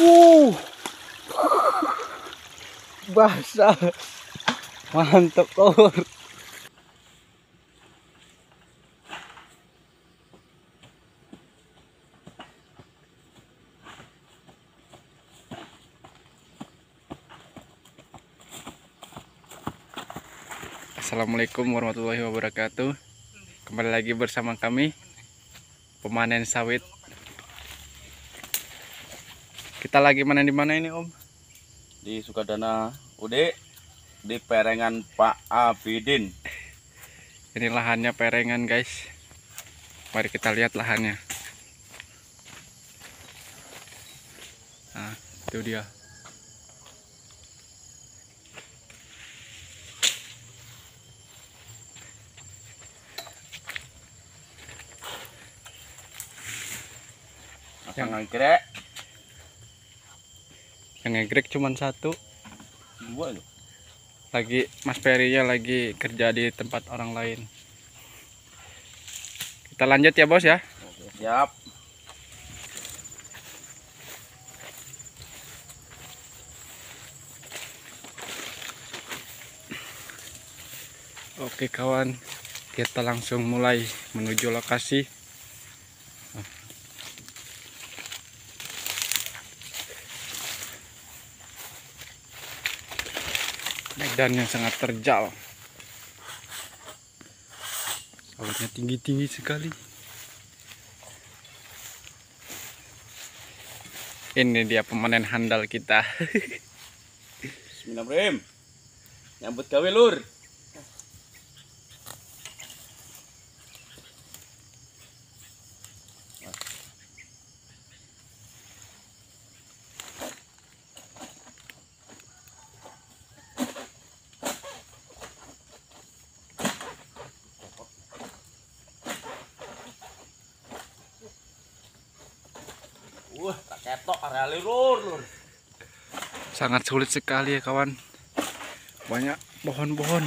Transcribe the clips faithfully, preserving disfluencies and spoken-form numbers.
Uh, basah, mantap Lur. Assalamualaikum warahmatullahi wabarakatuh. Kembali lagi bersama kami pemanen sawit. Kita lagi manen di mana ini Om? Di Sukadana Ude, di perengan Pak Abidin. Ini lahannya perengan guys. Mari kita lihat lahannya. Nah, itu dia. Yang ngegrek Yang ngegrek cuma satu. dua loh. Lagi Mas Perinya lagi kerja di tempat orang lain. Kita lanjut ya bos ya. Oke, siap. Oke kawan, kita langsung mulai menuju lokasi. Medan yang sangat terjal. Sawitnya tinggi-tinggi sekali. Ini dia pemanen handal kita. Bismillahirrahmanirrahim. Nyambut gawe Lur. Wah, tak ketok areale Lur, Lur. Sangat sulit sekali ya kawan. Banyak pohon-pohon.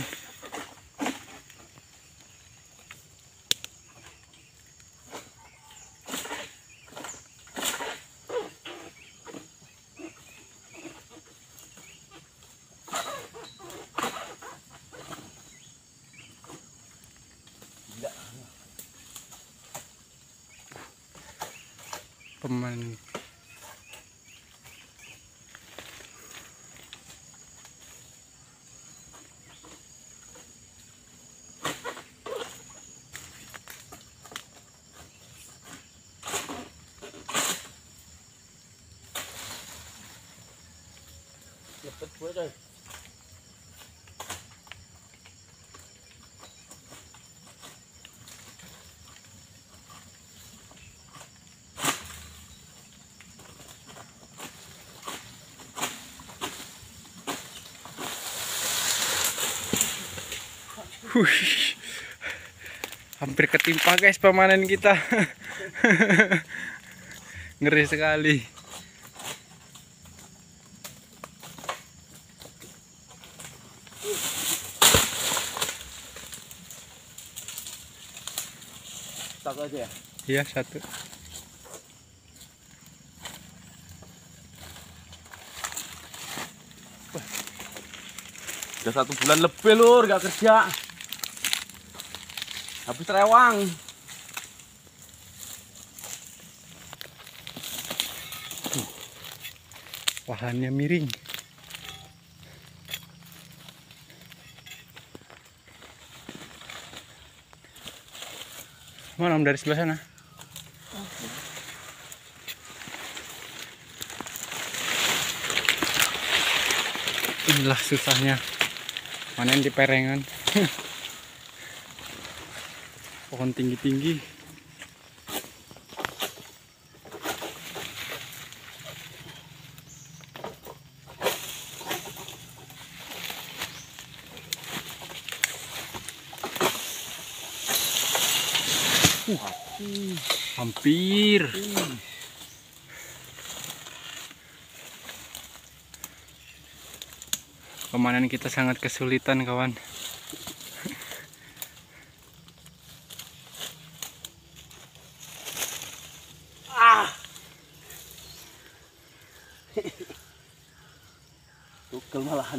Pemain Cepet gue coy. Hush. Hampir ketimpa guys pemanen kita. Ngeri sekali. Tak aja ya. Iya satu. Udah satu bulan lebih Lur gak kerja. Habis rewang. Lahannya miring. Mana Om dari sebelah sana? Inilah susahnya manen di perengan. Pohon tinggi-tinggi. Uh, hampir. Pemanen kita sangat kesulitan kawan. pegel malahan.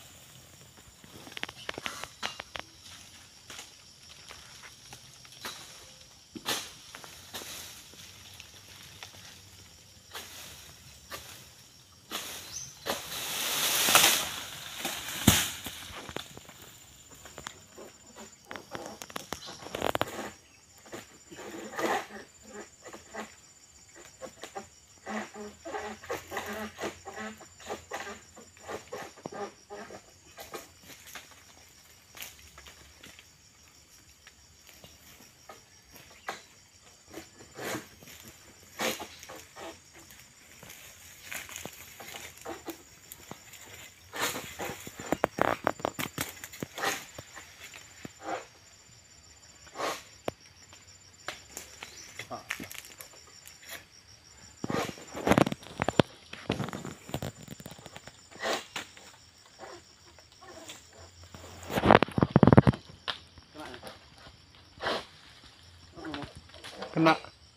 Kena.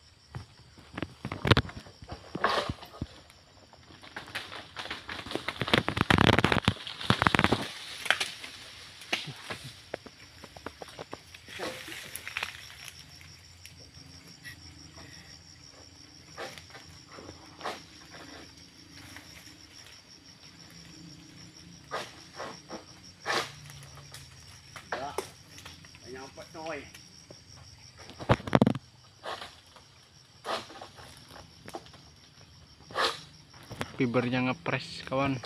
Ya, nyampe coy. Fibernya ngepres kawan.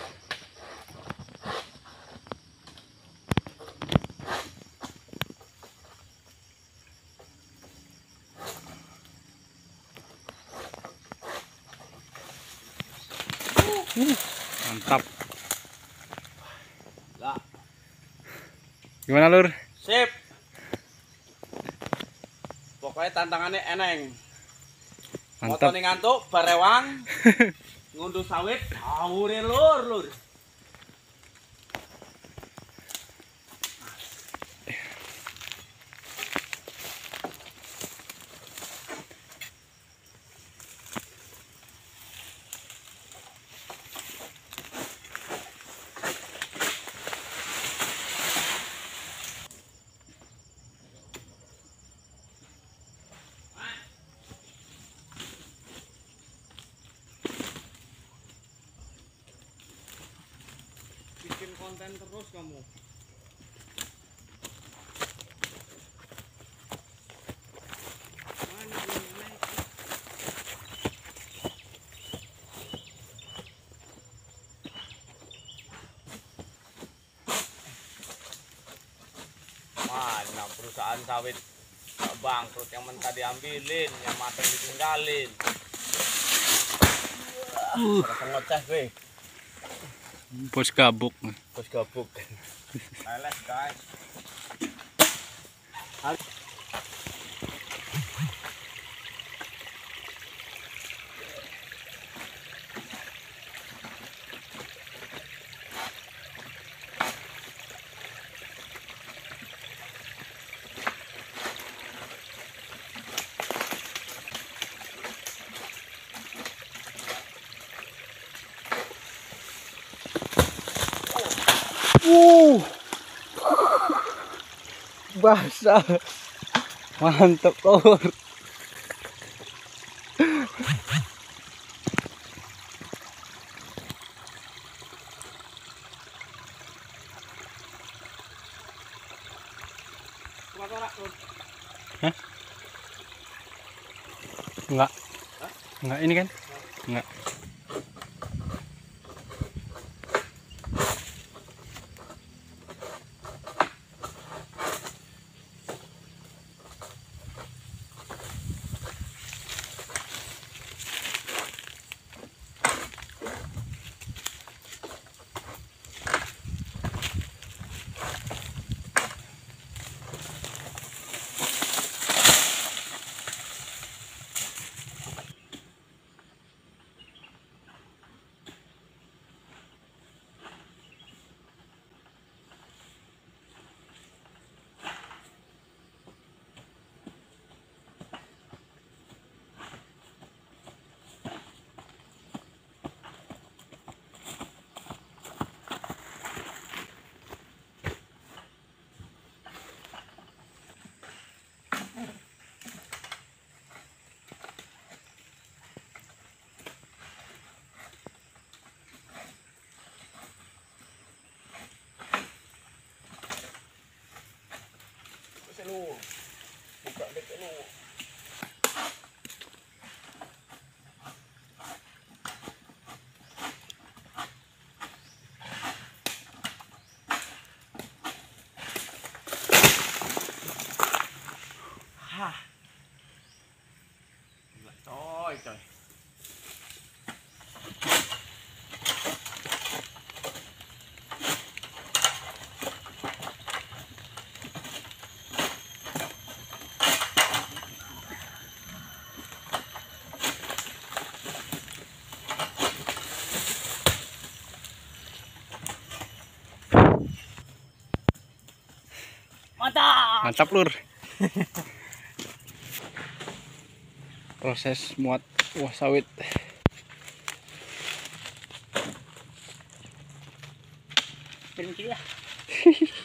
Uh, mantap. Lah, Gimana lur? sip. Pokoknya tantangannya eneng. Mantap. Motone ngantuk, barewang. Ngunduh sawit, awure lur, lur. Bikin konten terus kamu. Mana belum naik? Mana perusahaan sawit bangkrut, yang mentah diambilin, yang matang ditinggalin. Uh, rasa ngoceh gue. Bos gabuk. Bos gabuk. Leles guys. Uh, basah, mantap lur. Hah? Enggak, enggak ini kan? Enggak. lu. Buka dek lu. Hah. Gila coy coy. Mantap. Mantap lur. Proses muat buah sawit. Terima kasih ya.